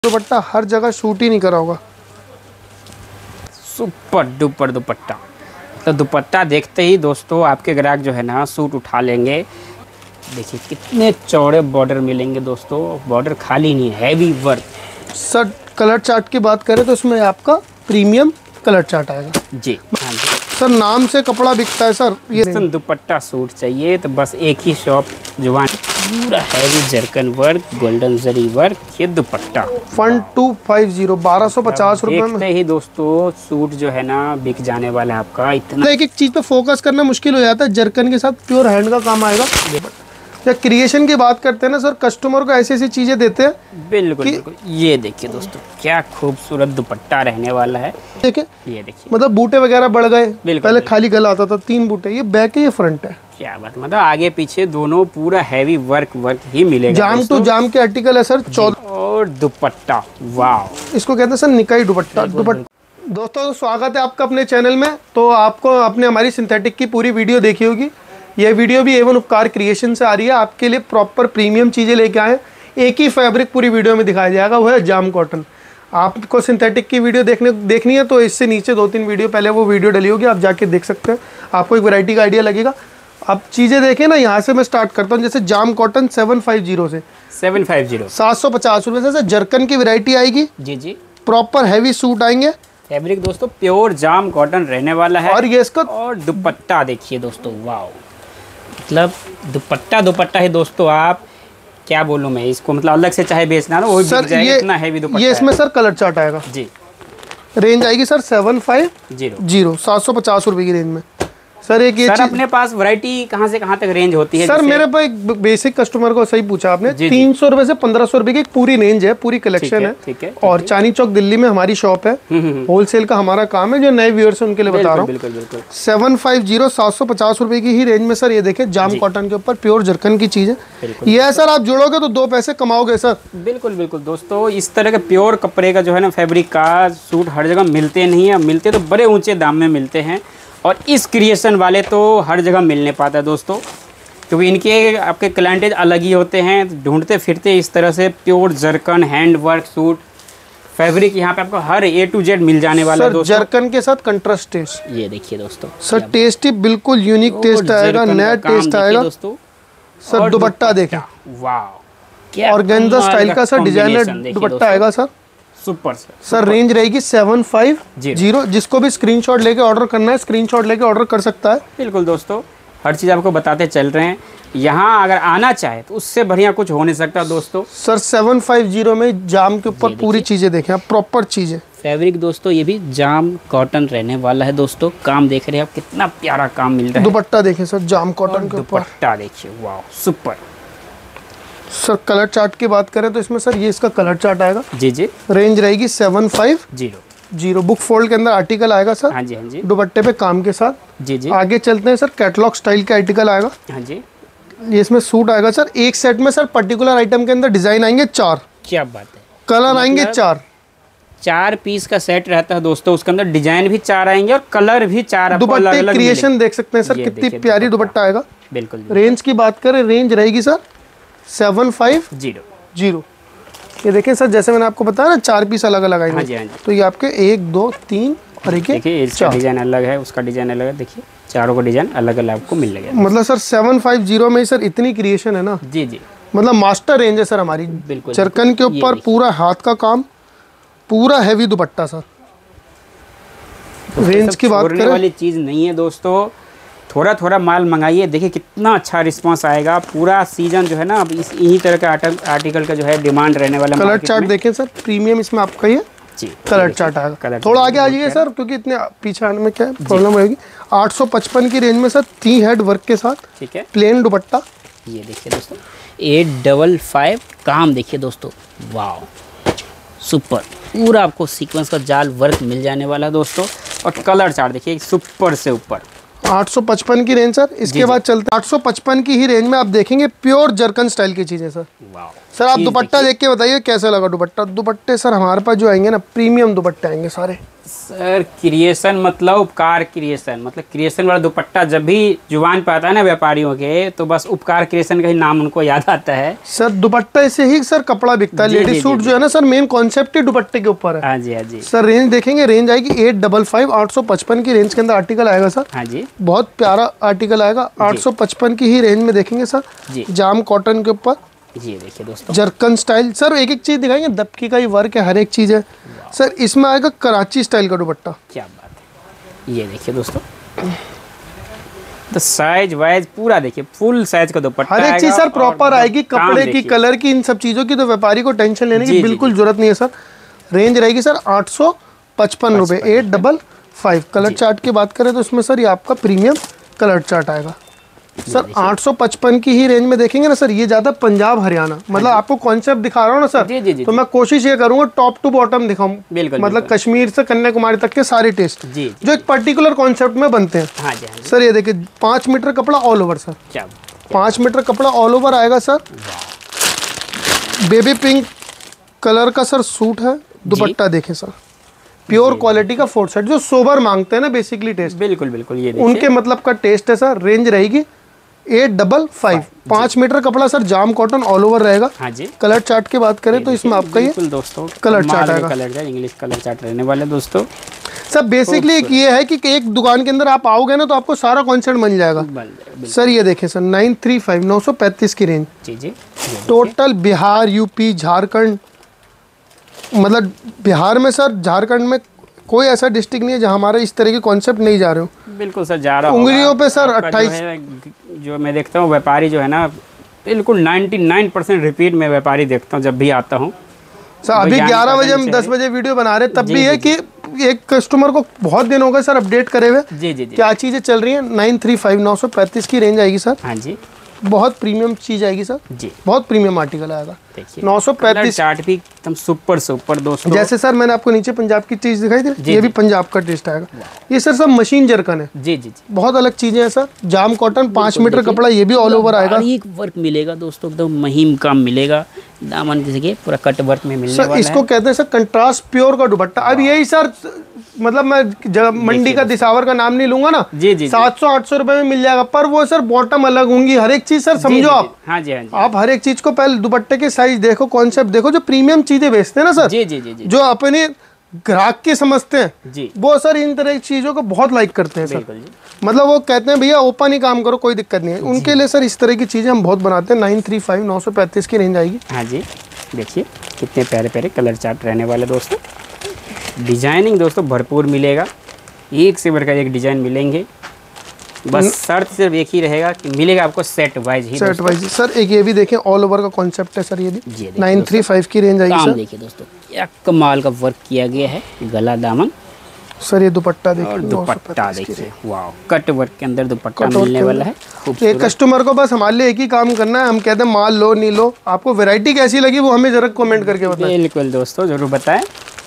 दुपट्टा हर जगह शूट ही नहीं करा होगा। सुपर डुपर दुपट्टा, तो दुपट्टा देखते ही दोस्तों आपके ग्राहक जो है ना सूट उठा लेंगे। देखिए कितने चौड़े बॉर्डर मिलेंगे दोस्तों, बॉर्डर खाली नहीं, heavy work. Sir colour chart की बात करें तो इसमें आपका प्रीमियम कलर चार्ट आएगा जी। हाँ जी सर, नाम से कपड़ा बिकता है सर। ये दुपट्टा सूट चाहिए तो बस एक ही शॉप जुबान, पूरा हैवी जरकन वर्क, गोल्डन जरी वर्क, ये दुपट्टा 1250 1250 रुपए में। देखते ही दोस्तों सूट जो है ना बिक जाने वाला है आपका। इतना एक एक चीज पे फोकस करना मुश्किल हो जाता है। जरकन के साथ प्योर हैंड का काम आएगा। या क्रिएशन की बात करते हैं ना सर, कस्टमर को ऐसी ऐसी चीजें देते हैं। बिल्कुल बिल्कुल। ये देखिए दोस्तों क्या खूबसूरत दुपट्टा रहने वाला है। देखिए ये देखिए, मतलब बूटे वगैरह बढ़ गए। पहले खाली गला आता था, 3 बूटे। ये बैक है, ये फ्रंट है। क्या बात, मतलब आगे पीछे दोनों पूरा हैवी वर्क ही मिलेगा। जाम टू जाम के आर्टिकल है सर। 14 और दुपट्टा वाह, इसको कहते हैं सर निकाई दुपट्टा। दोस्तों स्वागत है आपका अपने चैनल में। तो आपको आपने हमारी सिंथेटिक की पूरी वीडियो देखी होगी। ये वीडियो भी एवन उपकार क्रिएशन से आ रही है। आपके लिए प्रॉपर प्रीमियम चीज़ें लेके आए। एक ही फैब्रिक पूरी वीडियो में दिखाया जाएगा, वो है जाम कॉटन। आपको सिंथेटिक की वीडियो देखनी है तो इससे नीचे 2-3 वीडियो पहले वो वीडियो डली होगी, आप जाके देख सकते हैं। आपको एक वैरायटी का आइडिया लगेगा। आप चीज़ें देखें ना, यहाँ से मैं स्टार्ट करता हूँ। जैसे जाम कॉटन 750 से 750 रुपये से जरकन की वैरायटी आएगी। जी जी, प्रॉपर हैवी सूट आएंगे। फैब्रिक दोस्तों प्योर जाम कॉटन रहने वाला है। और ये इसका और दुपट्टा देखिए दोस्तों, वाह, मतलब दुपट्टा है दोस्तों। आप क्या बोलूं मैं इसको, मतलब अलग से चाहे बेचना ना वो भी बिक जाएगा, इतना हैवी दुपट्टा। ये इसमें सर कलर चार्ट आएगा जी। रेंज आएगी सर 750 750 रुपए की रेंज में सर। एक ये सर अपने पास वैरायटी कहाँ से कहाँ तक रेंज होती है? सर मेरे पास एक बेसिक कस्टमर को सही पूछा आपने, 300 रुपए से 1500 रुपए की एक पूरी रेंज है, पूरी कलेक्शन है। ठीक है। और चांदनी चौक दिल्ली में हमारी शॉप है। होलसेल का हमारा काम है। जो नए व्यूअर्स हैं उनके लिए बता रहा हूँ। 750 750 रुपए की ही रेंज में सर। ये देखिए जाम कॉटन के ऊपर प्योर जरकन की चीज है। ये है सर, आप जोड़ोगे तो 2 पैसे कमाओगे सर। बिल्कुल बिल्कुल दोस्तों, इस तरह के प्योर कपड़े का जो है ना फैब्रिक का सूट हर जगह मिलते नहीं है। मिलते तो बड़े ऊंचे दाम में मिलते हैं, और इस क्रिएशन वाले तो हर जगह मिल नहीं पाता है दोस्तों, क्योंकि इनके आपके क्लाइंटेज अलग ही होते हैं। ढूंढते फिरते इस तरह से pure zircon hand work suit fabric यहाँ पे आपको हर A to Z मिल जाने वाला है दोस्तों। जरकन के साथ कंट्रास्ट टेस्ट। ये देखिए दोस्तों सर, टेस्टी बिल्कुल यूनिक टेस्ट आएगा, नया टेस्ट आएगा दोस्तों। सर दुपट्टा देखें, वाह, क्या ऑर्गेन्जा स्टाइल का सर डिजाइनर दुपट्टा आएगा सर। सुपर सर रेंज रहेगी 750। जिसको भी स्क्रीनशॉट लेके ऑर्डर करना है, स्क्रीनशॉट लेके ऑर्डर कर सकता है। बिल्कुल दोस्तों, हर चीज़ आपको बताते चल रहे हैं। यहाँ अगर आना चाहे तो उससे बढ़िया कुछ हो नहीं सकता दोस्तों। सर 750 में जाम के ऊपर पूरी चीज़ें देखें आप, प्रॉपर चीज़ें। फैब्रिक दोस्तों ये भी जाम कॉटन रहने वाला है दोस्तों। काम देख रहे हैं आप, कितना प्यारा काम मिल रहा है। दुपट्टा देखें सर जाम कॉटन के ऊपर। दुपट्टा देखिए, वाह सुपर। सर कलर चार्ट की बात करें तो इसमें सर ये इसका कलर चार्ट आएगा। जी जी। रेंज रहेगी 750। बुक फोल्ड के अंदर आर्टिकल आएगा सर। हाँ जी हाँ जी। दुपट्टे पे काम के साथ। जी जी। आगे चलते हैं सर, कैटलॉग स्टाइल के आर्टिकल आएगा। हाँ जी। ये इसमें सूट आएगा सर। एक सेट में सर पर्टिकुलर आइटम के अंदर डिजाइन आएंगे 4। क्या बात है, कलर आएंगे 4 पीस का सेट रहता है दोस्तों। उसके अंदर डिजाइन भी 4 आएंगे और कलर भी 4। दुपट्टे क्रिएशन देख सकते हैं सर, कितनी प्यारी दुपट्टा आएगा। बिल्कुल। रेंज की बात करें, रेंज रहेगी सर 750। ये देखें सर, जैसे मैंने आपको बताया ना 4 पीस अलग अलग आएंगे। हाँ जी हाँ जी। तो ये आपके 1 2 3 और एक देखिए इसका डिजाइन अलग है, उसका डिजाइन अलग है। देखिए चारों का डिजाइन अलग अलग आपको मिल लगेगा। मतलब सर 750 में सर इतनी क्रिएशन है ना। जी जी, मतलब मास्टर रेंज है सर हमारी। बिल्कुल। जरकन के ऊपर पूरा हाथ का काम, पूरा हैवी दुपट्टा सर। रेंज की बात करें वाली चीज नहीं है दोस्तों, थोड़ा थोड़ा माल मंगाइए। देखिए कितना अच्छा रिस्पांस आएगा। पूरा सीजन जो है ना अब इन्हीं तरह का आर्टिकल का जो है डिमांड रहने वाला। कलर चार्ट देखें सर, प्रीमियम इसमें आपका ये जी कलर चार्ट आएगा। थोड़ा आगे आ जाइए सर, क्योंकि इतने पीछे आने में क्या है प्रॉब्लम होगी। 855 की रेंज में सर 3 हेड वर्क के साथ। ठीक है। प्लेन दुपट्टा। ये देखिए दोस्तों 855 काम देखिए दोस्तों, वाह सुपर। पूरा आपको सीक्वेंस का जाल वर्क मिल जाने वाला है दोस्तों। और कलर चार्ट देखिए सुपर से ऊपर। 855 की रेंज सर। इसके बाद चलते 855 की ही रेंज में आप देखेंगे प्योर जरकन स्टाइल की चीजें सर। वाह। सर आप दुपट्टा देख के बताइए कैसा लगा दुपट्टा। दुपट्टे सर हमारे पास जो आएंगे ना प्रीमियम दुपट्टे आएंगे सारे। सर क्रिएशन मतलब उपकार क्रिएशन, मतलब क्रिएशन वाला दुपट्टा जब भी जुबान पे आता है ना व्यापारियों के, तो बस उपकार क्रिएशन का ही नाम उनको याद आता है। सर दुपट्टा से ही सर कपड़ा बिकता है। लेडीज सूट जो है ना सर मेन कॉन्सेप्ट ही दुपट्टे के ऊपर है। हाँ जी, हाँ जी सर। रेंज देखेंगे, रेंज आएगी 855 855 की रेंज के अंदर आर्टिकल आएगा सर। हाँ जी, बहुत प्यारा आर्टिकल आएगा। 855 की ही रेंज में देखेंगे सर जी। जाम कॉटन के ऊपर जी देखिए दोस्तों, जरकन स्टाइल। सर एक एक चीज दिखाएंगे, दबकी का ही वर्क है, हर एक चीज है सर। इसमें आएगा कराची स्टाइल का दुपट्टा। क्या बात है। ये देखिए दोस्तों, तो साइज वाइज पूरा देखिए, फुल साइज का दुपट्टा, हर एक चीज सर प्रॉपर आएगी। कपड़े की, कलर की, इन सब चीजों की तो व्यापारी को टेंशन लेने की बिल्कुल जरूरत नहीं है सर। रेंज रहेगी सर 855 रुपये, 855। कलर चार्ट की बात करें तो इसमें सर ये आपका प्रीमियम कलर चार्ट आएगा सर। 855 की ही रेंज में देखेंगे ना सर, ये ज्यादा पंजाब हरियाणा, मतलब आपको कॉन्सेप्ट दिखा रहा हूँ ना सर। जी, तो मैं कोशिश ये करूंगा टॉप टू बॉटम दिखाऊं, बिल्कुल, मतलब कश्मीर से कन्याकुमारी तक के सारे टेस्ट जो एक पर्टिकुलर कॉन्सेप्ट में बनते हैं। हाँ जी, हाँ जी। सर ये देखिए 5 मीटर कपड़ा ऑल ओवर सर। क्या 5 मीटर कपड़ा ऑल ओवर आएगा सर। बेबी पिंक कलर का सर सूट है। दुपट्टा देखें सर, प्योर क्वालिटी का 4 सेट, जो सोबर मांगते हैं ना बेसिकली टेस्ट, बिल्कुल बिल्कुल ये उनके मतलब का टेस्ट है सर। रेंज रहेगी 855। 5 मीटर कपड़ा sir, jam cotton all over रहेगा। हाँ जी। कलर चार्ट की बात करें तो इसमें आपका ये दोस्तों कलर चार्ट आएगा। Colour chart, English colour chart रहने वाले दोस्तों। सर बेसिकली एक ये है कि एक दुकान के अंदर आप आओगे ना तो आपको सारा कॉन्सेप्ट बन जाएगा सर। ये देखें सर 935 935 की रेंज। जी जी। टोटल बिहार, यूपी, झारखंड, मतलब बिहार में सर, झारखंड में कोई ऐसा डिस्ट्रिक्ट नहीं है जहाँ हमारा इस तरह के कॉन्सेप्ट नहीं जा रहे हो। बिल्कुल सर जा रहा उंगलियों पे सर 28 जो मैं देखता हूँ व्यापारी जो है ना, बिल्कुल 99% रिपीट में व्यापारी देखता हूँ जब भी आता हूँ सर। अभी 11 बजे हम 10 बजे वीडियो बना रहे हैं, तब भी है कि एक कस्टमर को बहुत दिन हो गए सर अपडेट करे हुए। जी जी। क्या चीज़ें चल रही हैं। 935 935 की रेंज आएगी सर। हाँ जी। बहुत प्रीमियम चीज़ आएगी सर जी, बहुत प्रीमियम आर्टिकल आएगा। देखिए 935 चार्ट भी एकदम सुपर दोस्तों। जैसे सर मैंने आपको नीचे पंजाब की चीज़ दिखाई थी, ये भी पंजाब का टेस्ट आएगा। ये सर सब मशीन जरकन है। जी जी जी, बहुत अलग चीज़ें हैं सर। जाम कॉटन 5 मीटर कपड़ा, ये भी ऑल ओवर आएगा। एक वर्क मिलेगा दोस्तों, एकदम महीन काम मिलेगा। दामन जैसे पूरा कट वर्क में मिलने वाला है। इसको कहते हैं सर कंट्रास्ट प्योर का दुपट्टा। अब यही सर, मतलब मैं मंडी का दिसावर का नाम नहीं लूंगा ना। जी जी। 700-800 रुपए में मिल जाएगा, पर वो सर बॉटम अलग होंगी, हर एक चीज सर समझो आप। हाँ जी, हाँ जी। आप हर एक चीज को पहले दुपट्टे के साइज देखो, कॉन्सेप्ट देखो। जो प्रीमियम चीजें बेचते हैं ना सर, जी जी जी, जो अपने ग्राहक के समझते हैं जी, वो सर इन तरह की चीजों को बहुत लाइक करते हैं सर। जी। मतलब वो कहते हैं भैया ओपन ही काम करो, कोई दिक्कत नहीं है। उनके लिए सर इस तरह की चीजें हम बहुत बनाते हैं। 935 935 की रेंज आएगी। हाँ जी। देखिए कितने प्यारे प्यारे कलर चार्ट रहने वाले दोस्तों। डिजाइनिंग दोस्तों भरपूर मिलेगा, एक से बढ़कर एक डिजाइन मिलेंगे। बस शर्त सिर्फ एक ही रहेगा कि मिलेगा आपको सेट वाइज ही। Set wise sir. एक ये भी देखें, ऑल ओवर का कॉन्सेप्ट है सर। ये भी 935 की रेंज आएगी सर। देखिए दोस्तों क्या कमाल का वर्क किया गया है, गला दामन सर। ये दुपट्टा देखिए, और दुपट्टा देखिए, वाह, कट वर्क के अंदर दुपट्टा मिलने वाला है। एक कस्टमर को बस हमारे लिए एक ही काम करना है, हम कहते हैं माल लो नहीं लो, आपको वैरायटी कैसी लगी वो हमें जरा कमेंट करके बताएं। बिल्कुल दोस्तों जरूर बताएं।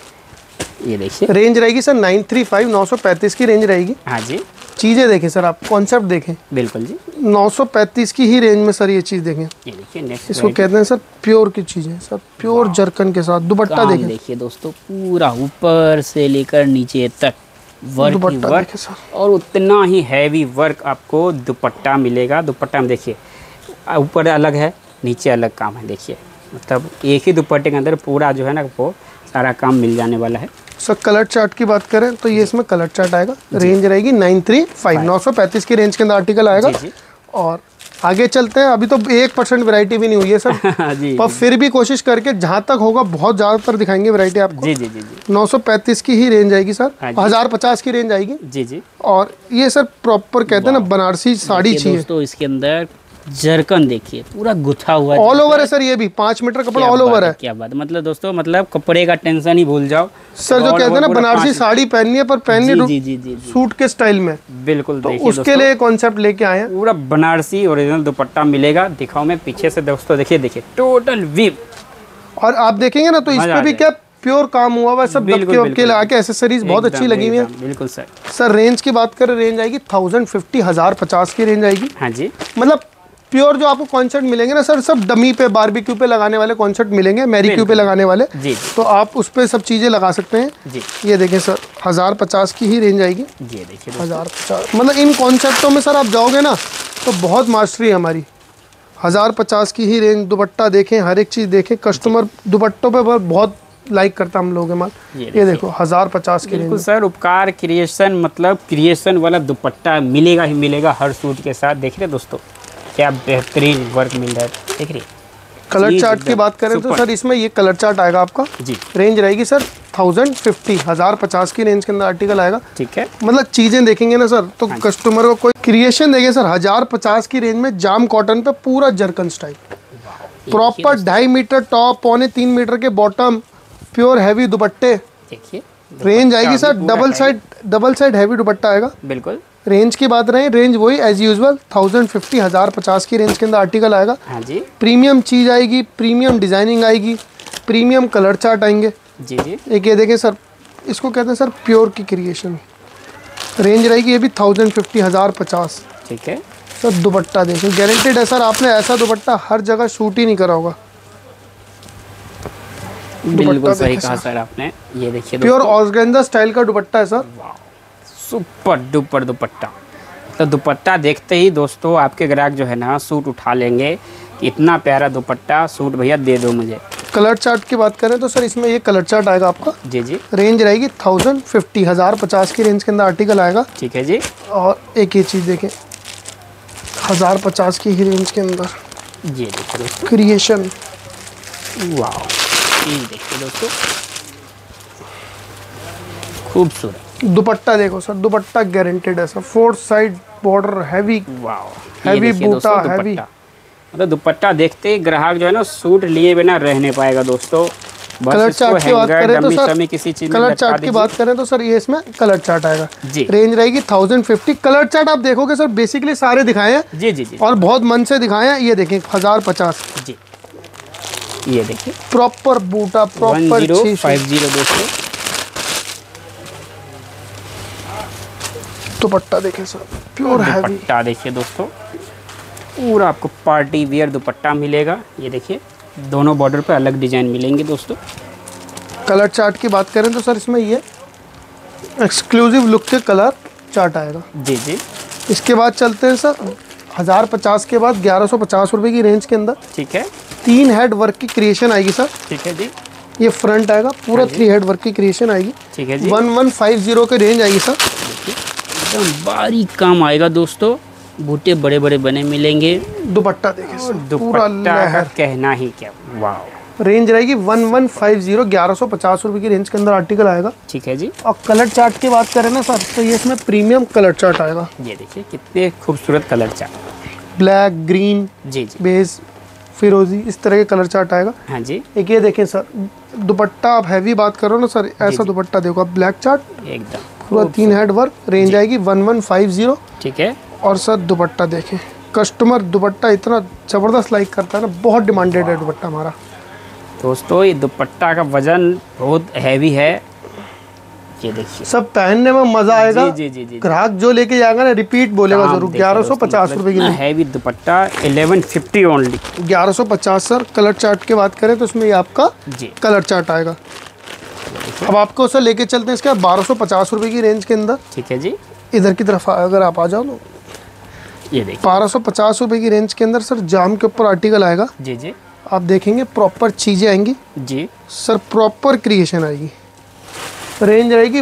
ये देखिए रेंज रहेगी सर 935 935 की रेंज रहेगी। हाँ जी। चीज़ें देखें सर, आप कॉन्सेप्ट देखें। बिल्कुल जी। 935 की ही रेंज में सर ये चीज़ देखें। ये देखिए नेक्स्ट इसको कहते हैं सर प्योर की चीज़ें सर, प्योर जरकन के साथ। दुपट्टा देखें, देखिए दोस्तों पूरा ऊपर से लेकर नीचे तक वर्क ही वर्क, और उतना ही हैवी वर्क आपको दुपट्टा मिलेगा। दुपट्टा में देखिए ऊपर अलग है, नीचे अलग काम है। देखिए मतलब एक ही दुपट्टे के अंदर पूरा जो है ना वो सारा काम मिल जाने वाला है सर। कलर चार्ट की बात करें तो ये इसमें कलर चार्ट आएगा। रेंज रहेगी 935 935 की रेंज के अंदर आर्टिकल आएगा। और आगे चलते हैं। अभी तो 1% वैरायटी भी नहीं हुई है सर जी, पर फिर भी कोशिश करके जहाँ तक होगा बहुत ज़्यादातर दिखाएंगे वैरायटी आपको। जी जी जी जी। 935 की ही रेंज आएगी सर। 1050 की रेंज आएगी। जी जी। और ये सर प्रॉपर कहते हैं ना बनारसी साड़ी चाहिए दोस्तों। इसके अंदर जरकन देखिए पूरा गुथा हुआ ऑल ओवर है सर। ये भी 5 मीटर कपड़ा ऑल ओवर है। क्या बात, मतलब दोस्तों मतलब कपड़े का टेंशन ही भूल जाओ सर। जो कहते हैं ना बनारसी साड़ी पहननी है, पर पहननी सूट के स्टाइल में। बिल्कुल। तो उसके लिए कॉन्सेप्ट लेके आए हैं। पूरा बनारसी ओरिजिनल दुपट्टा मिलेगा। दिखाओ मैं पीछे से दोस्तों, देखिए देखिए टोटल वीव। और आप देखेंगे ना तो इस पे भी क्या प्योर काम हुआ हुआ सब। के लगा के एसेसरीज बहुत अच्छी लगी हुई है। बिल्कुल सर। सर रेंज की बात करें, रेंज आएगी 1050 1050 की रेंज आएगी। हाँ जी। मतलब प्योर जो आपको कॉन्सेप्ट मिलेंगे ना सर, सब डमी पे, बारबेक्यू पे लगाने वाले कॉन्सेप्ट मिलेंगे, मैरीक्यू पे लगाने वाले जी। तो आप उस पे सब चीज़ें लगा सकते हैं जी। ये देखें सर 1050 की ही रेंज आएगी। ये देखिए 1050, मतलब इन कॉन्सेप्टों में सर आप जाओगे ना तो बहुत मास्टरी है हमारी। 1050 की ही रेंज, दुपट्टा देखें, हर एक चीज़ देखें, कस्टमर दुपट्टों पे बहुत लाइक करता हम लोगों के माल। ये देखो 1050 की रेंज सर। उपकार क्रिएशन, मतलब क्रिएशन वाला दुपट्टा मिलेगा ही मिलेगा हर सूट के साथ। देख रहे दोस्तों क्या बेहतरीन वर्क मिल रहा है, देख रही। कलर चार्ट की बात करें तो सर इसमें ये कलर चार्ट आएगा आपका जी। रेंज रहेगी सर 1050 की रेंज के अंदर आर्टिकल आएगा। ठीक है, मतलब चीजें देखेंगे ना सर तो कस्टमर को कोई क्रिएशन देंगे सर। 1050 की रेंज में जाम कॉटन पे पूरा zircon style, proper 2.5 metre top, 3.25 metre के बॉटम, प्योर हैवी दुपट्टे। देखिए रेंज आएगी सर डबल साइड हैवी दुपट्टा आएगा। बिल्कुल। रेंज की बात रहे, रेंज वही एज यूजुअल 1050 की रेंज के अंदर आर्टिकल आएगा। हाँ जी। प्रीमियम चीज आएगी, प्रीमियम डिजाइनिंग आएगी, प्रीमियम कलर चार्ट आएंगे। जी जी। एक ये देखें सर, इसको कहते हैं सर प्योर की क्रिएशन। रेंज रहेगी ये भी 1050। ठीक है सर दुपट्टा देखें, गारंटेड है सर, आपने ऐसा दुपट्टा हर जगह शूट ही नहीं करा होगा। बिल्कुल सही कहा सर आपने। ये देखिए प्योर ऑर्गेन्जा स्टाइल का दुपट्टा है सर। सुपर डुपर दुपट्टा। तो दुपट्टा देखते ही दोस्तों आपके ग्राहक जो है ना सूट उठा लेंगे। इतना प्यारा दुपट्टा, सूट भैया दे दो मुझे। कलर चार्ट की बात करें तो सर इसमें ये कलर चार्ट आएगा आपका। जी जी। रेंज रहेगी 1050 की रेंज के अंदर आर्टिकल आएगा। ठीक है जी। और एक ये चीज़ देखें 1050 की ही रेंज के अंदर ये देखिए दोस्तों क्रिएशन। वाह, ये देखिए दोस्तों खूबसूरत दुपट्टा देखो सर, दुपट्टा गारंटेड है sir, 4 side border heavy, heavy बूटा, हैवी। मतलब दुपट्टा देखते ही ग्राहक जो है ना सूट लिए बिना रह नहीं पाएगा दोस्तों। कलर चार्ट की बात करें तो सर, किसी चीज कलर चार्ट की बात करें तो सर ये इसमें कलर चार्ट आएगा जी। रेंज रहेगी 1050। कलर चार्ट आप देखोगे सर बेसिकली सारे दिखाए हैं जी जी जी, और बहुत मन से दिखाए हैं। ये देखें 1050 जी। ये देखिए प्रॉपर बूटा, प्रॉपर 1050 दोस्तों। दुपट्टा देखें सर प्योर हैवी। दुपट्टा देखिए दोस्तों, पूरा आपको पार्टी वियर दुपट्टा मिलेगा। ये देखिए दोनों बॉर्डर पे अलग डिजाइन मिलेंगे दोस्तों। कलर चार्ट की बात करें तो सर इसमें ये एक्सक्लूसिव लुक के कलर चार्ट आएगा। जी जी। इसके बाद चलते हैं सर 1050 के बाद 1150 रुपए की रेंज के अंदर। ठीक है। 3 हेड वर्क की क्रिएशन आएगी सर। ठीक है जी। ये फ्रंट आएगा पूरा 3 हेड वर्क की क्रिएशन आएगी। ठीक है जी। 1150 के रेंज आएगी सर। एकदम बारीक काम आएगा दोस्तों, बूटे बड़े बड़े बने मिलेंगे। दुपट्टा देखिए सर, पूरा दुपट्टा का लहर। कहना ही क्या। वाह। रेंज रहेगी 1150, 1150 रुपए की रेंज के अंदर आर्टिकल आएगा। ठीक है जी। और कलर चार्ट की बात करें ना सर तो ये इसमें प्रीमियम कलर चार्ट आएगा। ये देखिए कितने खूबसूरत कलर चार्ट। ब्लैक, ग्रीन, जी जी। बेज, फिरोजी, इस तरह के कलर चार्ट आएगा। हाँ जी। एक ये देखें सर दुपट्टा, आप हैवी बात करो ना सर, ऐसा दुपट्टा देखो आप, ब्लैक चार्ट एकदम पूरा 3 हेड वर्क। रेंज आएगी 1150। ठीक है। और सर दुपट्टा देखें, कस्टमर दुपट्टा इतना ज़बरदस्त लाइक करता है ना, बहुत डिमांडेड है दुपट्टा हमारा। दोस्तों ये दुपट्टा का वजन बहुत हैवी है। ये देखिए सब पहनने में मज़ा आएगा। जी जी जी। ग्राहक जो लेके जाएगा ना रिपीट बोलेगा जरूर। 1150 रुपए की हैवी दुपट्टा 1150 ओनली। 1150 सर। कलर चार्ट की बात करें तो इसमें ये आपका जी कलर चार्ट आएगा। अब आपको सर लेके चलते हैं इसके 1250 रुपए की रेंज के अंदर। ठीक है जी। इधर की तरफ अगर आप आ जाओ तो ये देखिए 1250 रुपए की रेंज के अंदर सर जाम के ऊपर आर्टिकल आएगा। जी जी। आप देखेंगे प्रॉपर चीज़ें आएंगी जी सर, प्रॉपर क्रिएशन आएगी। रेंज रहेगी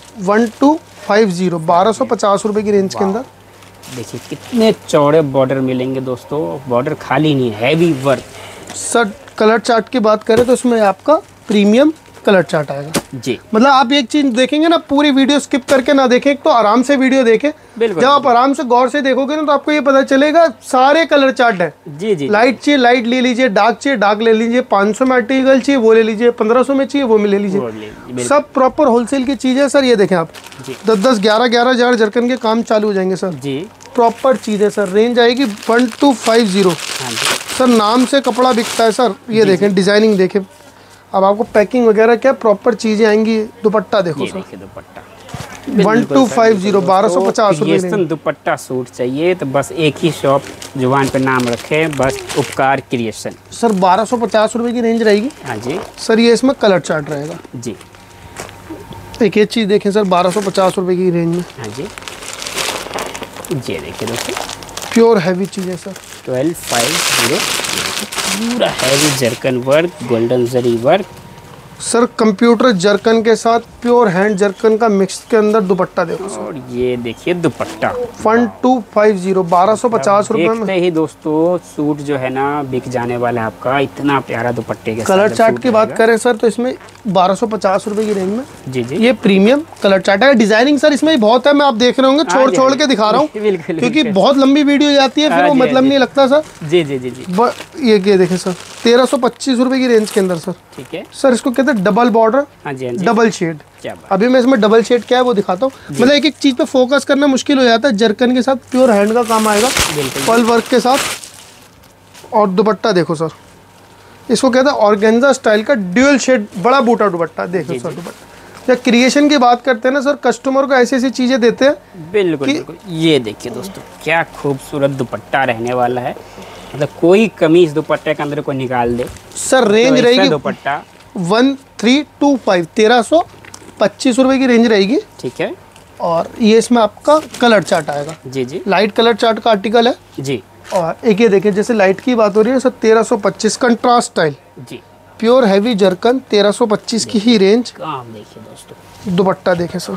1250, 1250 रुपए की रेंज के अंदर। देखिए कितने चौड़े बॉर्डर मिलेंगे दोस्तों, बॉर्डर खाली नहीं, heavy work. Sir colour chart की बात करें तो इसमें आपका प्रीमियम कलर चार्ट आएगा। जी। मतलब आप एक चीज देखेंगे ना, पूरी वीडियो स्किप करके ना देखें, तो आराम से वीडियो देखें। जब आप आराम से गौर से देखोगे ना तो आपको ये पता चलेगा सारे कलर चार्ट है। जी जी। लाइट चाहिए लाइट ले लीजिए, डार्क चाहिए डार्क ले लीजिए, 500 में आर्टिकल चाहिए वो ले लीजिए, 1500 में चाहिए वो ले लीजिए। सब प्रॉपर होलसेल की चीज़ है सर। ये देखें आप 10-10, 11-11 हजार जरकन के काम चालू हो जाएंगे सर जी। प्रॉपर चीज़ है सर। रेंज आएगी 1250। सर नाम से कपड़ा बिकता है सर। ये देखें डिजाइनिंग देखें। अब आपको पैकिंग वगैरह क्या प्रॉपर चीज़ें आएंगी। दुपट्टा देखो सर, दुपट्टा 1250 1250 दुपट्टा सूट चाहिए तो बस एक ही शॉप जुबान पे नाम रखे, बस उपकार क्रिएशन। सर 1250 रुपये की रेंज रहेगी। हाँ जी सर ये इसमें कलर चार्ट रहेगा जी। एक ये चीज़ देखें सर 1250 रुपये की रेंज में। हाँ जी ये देखिए दोस्तों, प्योर हैवी चीज़ है सर। 1250 पूरा हैवी जरकन वर्क, गोल्डन जरी वर्क। सर कंप्यूटर जरकन के साथ प्योर हैंड जरकन का मिक्स के अंदर दुपट्टा देखो सर। और ये देखिए दुपट्टा 1250 1250 रुपये में। देखते ही दोस्तों सूट जो है ना बिक जाने वाला है आपका, इतना प्यारा दुपट्टे के कलर चार्ट की बात करें सर तो इसमें 1250 रुपये की रेंज में जी जी ये प्रीमियम कलर चार्ट है। डिजाइनिंग सर इसमें बहुत है, मैं आप देख रहे होंगे छोड़ के दिखा रहा हूँ क्योंकि बहुत लंबी वीडियो जाती है, फिर वो मतलब नहीं लगता सर। जी जी जी जी ये देखें सर 1325 रुपये की रेंज के अंदर सर। ठीक है सर इसको कहते हैं डबल बॉर्डर, हाँ जी डबल शेड। क्या बात। अभी मैं इसमें डबल शेड क्या है वो दिखाता हूँ। मतलब एक एक चीज पे फोकस करना मुश्किल हो जाता है। जरकन के साथ प्योर हैंड का काम आएगा, पल वर्क के साथ। और दुपट्टा देखो सर, इसको कहते हैं ऑर्गेन्जा स्टाइल का ड्यूअल शेड बड़ा बूटा दुपट्टा। देखो सर दुपट्टा जब क्रिएशन की बात करते हैं ना सर, कस्टमर को ऐसी ऐसी चीजें देते हैं। बिल्कुल ये देखिए दोस्तों क्या खूबसूरत दुपट्टा रहने वाला है, मतलब कोई कमी इस दुपट्टे के अंदर को निकाल दे। सर रेंज रहेगी दुपट्टा 1325 1325 रुपये की रेंज रहेगी। ठीक है। और ये इसमें आपका कलर चार्ट आएगा। जी जी लाइट कलर चार्ट का आर्टिकल है जी। और एक ये देखिए जैसे लाइट की बात हो रही है सर 1325 कंट्रास्ट स्टाइल जी, प्योर हैवी जरकन 1325 की ही रेंज। काम देखिए दोस्तों, दुपट्टा देखें सर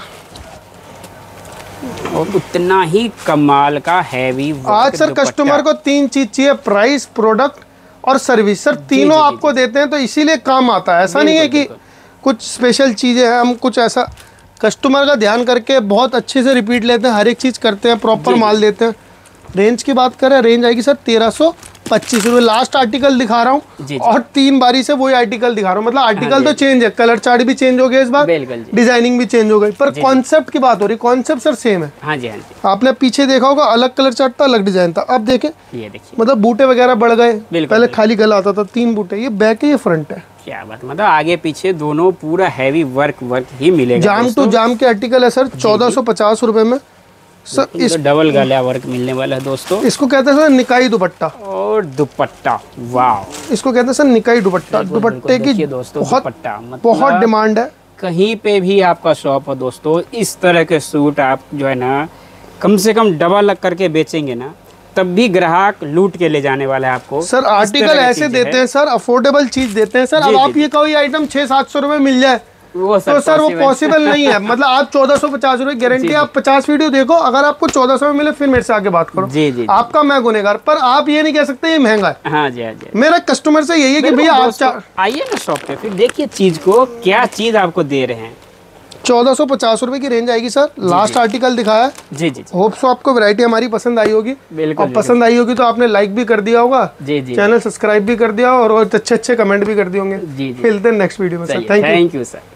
और उतना ही कमाल का हैवी। आज सर कस्टमर को तीन चीज चाहिए, प्राइस, प्रोडक्ट और सर्विस। सर तीनों आपको देते हैं तो इसीलिए काम आता है। ऐसा नहीं है कि कुछ स्पेशल चीज़ें हैं, हम कुछ ऐसा कस्टमर का ध्यान करके बहुत अच्छे से रिपीट लेते हैं, हर एक चीज़ करते हैं, प्रॉपर माल देते हैं। रेंज की बात करें, रेंज आएगी सर 1325 रुपये। लास्ट आर्टिकल दिखा रहा हूँ और 3 बारी से वही आर्टिकल दिखा रहा हूँ। मतलब आर्टिकल तो चेंज है, कलर चार्ट भी चेंज हो गया इस बार, डिजाइनिंग भी चेंज हो गई, पर कॉन्सेप्ट की बात हो रही, कॉन्सेप्ट सर सेम है। हाँ जी हाँ जी। आपने पीछे देखा होगा अलग कलर चार्ट था, अलग डिजाइन था। अब देखें ये देखिए, मतलब बूटे वगैरह बढ़ गए, पहले खाली गला आता था, 3 बूटे। ये बैक है, ये फ्रंट है। क्या बात, मतलब आगे पीछे दोनों पूरा हैवी वर्क ही मिलेगा। जाम टू जाम के आर्टिकल है सर 1450 रुपए में सर। इस तो डबल गला वर्क मिलने वाला है दोस्तों। इसको कहते हैं सर निकाई दुपट्टा। और दुपट्टा वाह, इसको कहते हैं सर निकाई दुपट्टा। दुपट्टे की दोस्तों बहुत डिमांड है। कहीं पे भी आपका शॉप हो दोस्तों, इस तरह के सूट आप जो है ना कम से कम डबल करके बेचेंगे ना, तब भी ग्राहक लूट के ले जाने वाला है आपको। सर आर्टिकल ऐसे देते हैं सर, अफोर्डेबल चीज देते हैं सर। अब आप ये कहो ये आइटम 600-700 रुपए मिल जाए तो सर वो पॉसिबल नहीं है। मतलब आप 1450 रुपए गारंटी, आप 50 वीडियो देखो, अगर आपको 1400 में मिले फिर मेरे से आगे बात करो। जी। आपका मैं गुनेगार, पर आप ये नहीं कह सकते ये महंगा है। हाँ जी हाँ जी। मेरा कस्टमर से यही है कि भैया आप आइए ना शॉप पे, फिर देखिए चीज को, क्या चीज आपको दे रहे हैं। 1450 रुपए की रेंज आएगी सर। लास्ट आर्टिकल दिखाया है। जी जी। होप सो आपको वैरायटी हमारी पसंद आई होगी। बिल्कुल। और पसंद आई होगी तो आपने लाइक भी कर दिया होगा, जी जी, चैनल सब्सक्राइब भी कर दिया और अच्छे अच्छे कमेंट भी कर दिए होंगे। जी जी। मिलते हैं नेक्स्ट वीडियो में सर। Thank you sir.